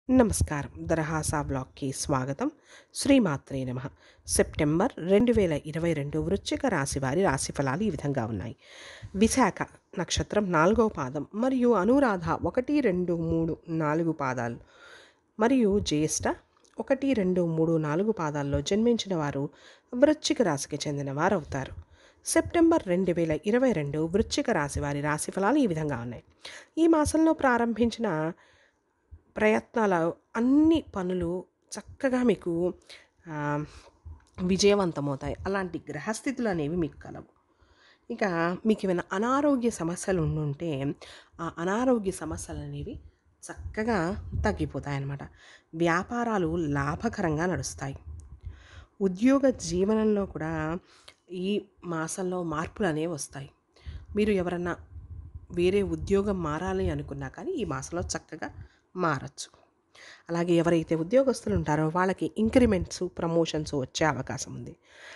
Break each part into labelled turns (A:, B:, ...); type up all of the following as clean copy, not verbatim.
A: నమస్కారం. దరహాసా బ్లాగ్‌కి స్వాగతం. శ్రీమాత్రే నమః. సెప్టెంబర్ 2022 వృశ్చిక రాశి వారి రాశి ఫలాలు ఈ విధంగా ఉన్నాయి. విశాఖ నక్షత్రం 4వ పాదం మరియు అనురాధ 1, 2, 3, 4 పాదాలు మరియు జ్యేష్ఠ 1, 2, 3, 4 పాదాల్లో జన్మించిన వారు వృశ్చిక రాశికి చెందిన వారవుతారు. సెప్టెంబర్ 2022 వృశ్చిక రాశి వారి రాశి ఫలాలు ఈ విధంగా ఉన్నాయి. ఈ మాసంలో ప్రారంభించిన ప్రయత్నాల అన్ని పనులు చక్కగా మీకు విజయవంతమవుతాయి. అలాంటి గ్రహస్థితులు అనేవి మీకు కలవు. ఇక మీకు ఏమైనా అనారోగ్య సమస్యలు ఉండుంటే ఆ అనారోగ్య సమస్యలు అనేవి చక్కగా తగ్గిపోతాయన్నమాట. వ్యాపారాలు లాభకరంగా నడుస్తాయి. ఉద్యోగ జీవనంలో కూడా ఈ మాసంలో మార్పులు అనేవి వస్తాయి. మీరు ఎవరన్నా వేరే ఉద్యోగం మారాలి అనుకున్నా కానీ ఈ మాసంలో చక్కగా మారచ్చు. అలాగే ఎవరైతే ఉద్యోగస్తులు ఉంటారో వాళ్ళకి ఇంక్రిమెంట్స్, ప్రమోషన్స్ వచ్చే అవకాశం ఉంది.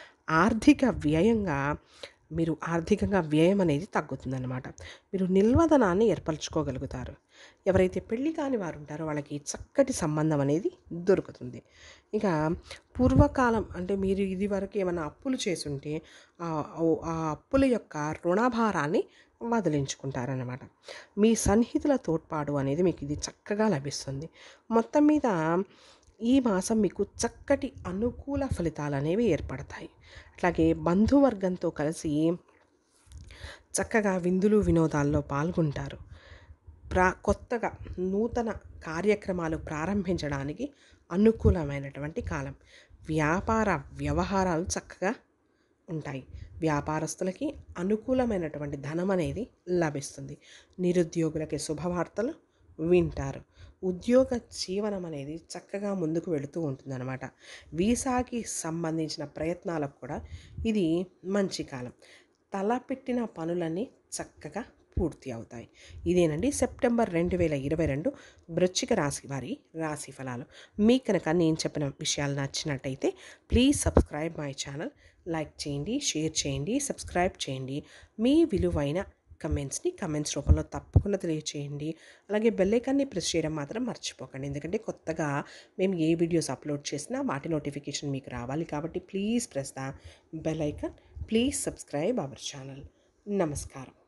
A: ఆర్థికంగా వ్యయం అనేది తగ్గుతుందన్నమాట. మీరు నిల్వధనాన్ని ఏర్పరచుకోగలుగుతారు. ఎవరైతే పెళ్లి కాని వారు ఉంటారో వాళ్ళకి చక్కటి సంబంధం అనేది దొరుకుతుంది. ఇక పూర్వకాలం అంటే మీరు ఇది వరకు ఏమైనా అప్పులు చేసుంటే ఆ అప్పుల యొక్క రుణభారాన్ని వదిలించుకుంటారన్నమాట. మీ సన్నిహితుల తోడ్పాటు అనేది మీకు ఇది చక్కగా లభిస్తుంది. మొత్తం మీద ఈ మాసం మీకు చక్కటి అనుకూల ఫలితాలు అనేవి ఏర్పడతాయి. అట్లాగే బంధువర్గంతో కలిసి చక్కగా విందులు వినోదాల్లో పాల్గొంటారు. కొత్తగా నూతన కార్యక్రమాలు ప్రారంభించడానికి అనుకూలమైనటువంటి కాలం. వ్యాపార వ్యవహారాలు చక్కగా ఉంటాయి. వ్యాపారస్తులకి అనుకూలమైనటువంటి ధనం అనేది లభిస్తుంది. నిరుద్యోగులకి శుభవార్తలు వింటారు. ఉద్యోగ జీవనం అనేది చక్కగా ముందుకు వెళుతూ ఉంటుందన్నమాట. వీసాకి సంబంధించిన ప్రయత్నాలకు కూడా ఇది మంచి కాలం. తలపెట్టిన పనులన్నీ చక్కగా పూర్తి అవుతాయి. ఇదేనండి సెప్టెంబర్ 2022 వృశ్చిక రాశి వారి రాశి ఫలాలు. మీకు కనుక నేను చెప్పిన విషయాలు నచ్చినట్టయితే please subscribe my channel. Like చేయండి, షేర్ చేయండి, సబ్స్క్రైబ్ చేయండి. మీ విలువైన కమెంట్స్ రూపంలో తప్పకుండా తెలియచేయండి. అలాగే బెల్ ఐకాన్ని ప్రెస్ చేయడం మాత్రం మర్చిపోకండి. ఎందుకంటే కొత్తగా మేము ఏ వీడియోస్ అప్లోడ్ చేసినా వాటి నోటిఫికేషన్ మీకు రావాలి. కాబట్టి please press the bell icon. Please subscribe our channel. నమస్కారం.